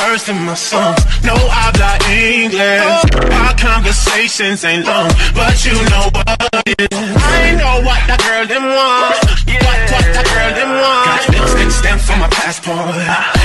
words in my songs. No habla English. Our conversations ain't long, but you know what it is. I know what that girl them want. What that girl them want. Got lipstick stamps on my passport.